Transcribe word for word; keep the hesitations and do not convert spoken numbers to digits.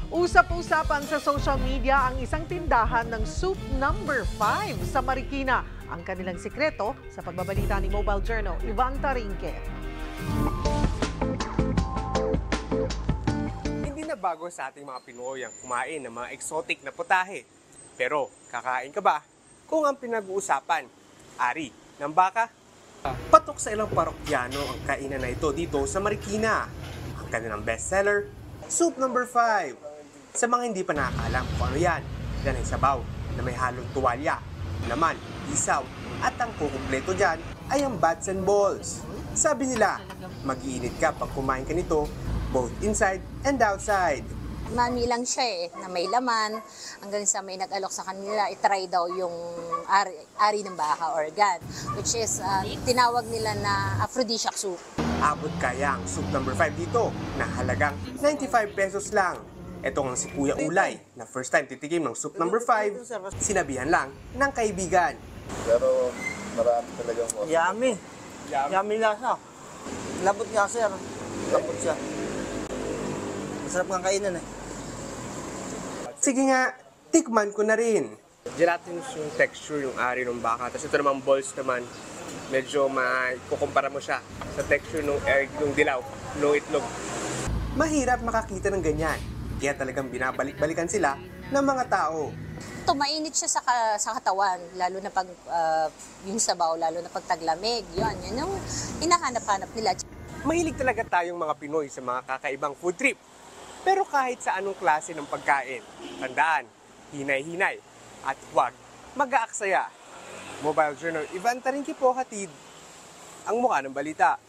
Usap-usapan sa social media ang isang tindahan ng Soup Number five sa Marikina. Ang kanilang sikreto sa pagbabalita ni Mobile Journal, Ivan Tarinque. Hindi na bago sa ating mga Pinoy ang kumain ng mga exotic na putahe. Pero kakain ka ba kung ang pinag-uusapan, ari ng baka? Patok sa ilang parokyano ang kainan na ito dito sa Marikina. Ang kanilang bestseller, Soup Number five. Sa mga hindi pa nakakalam kung ano yan, yan ay sabaw na may halong tuwalya, laman, isaw, at ang kukumpleto dyan ay ang bats and balls. Sabi nila, mag-iinit ka pag kumain ka nito, both inside and outside. Mami lang siya eh, na may laman. Hanggang sa may nag-alok sa kanila, itry daw yung ari, ari ng baka organ, which is uh, tinawag nila na aphrodisiac soup. Abot kaya ang Soup Number five dito na halagang ninety-five pesos lang. Ito ang si Kuya Ulay na first time titikim ng Soup Number five, sinabihan lang ng kaibigan. Pero marami talagang mo. Yummy. Yum. Yummy lasa. Labot nga sir. Labot siya. Masarap nga kainan eh. Sige nga, tikman ko na rin. Gelatinous yung texture, yung ari ng baka. Tapos ito namang balls naman, medyo maikukumpara mo siya sa texture ng egg, ng dilaw, ng itlog. Mahirap makakita ng ganyan. Kaya talagang binabalik-balikan sila ng mga tao. Tumainit siya sa, ka, sa katawan, lalo na pag uh, yung sabaw, lalo na pag taglamig. Yun, yun yung hinahanap-hanap nila. Mahilig talaga tayong mga Pinoy sa mga kakaibang food trip. Pero kahit sa anong klase ng pagkain, tandaan, hinay-hinay, at huwag mag-aaksaya. Mobile Journal, Ivan Tarinque po hatid ang mukha ng balita.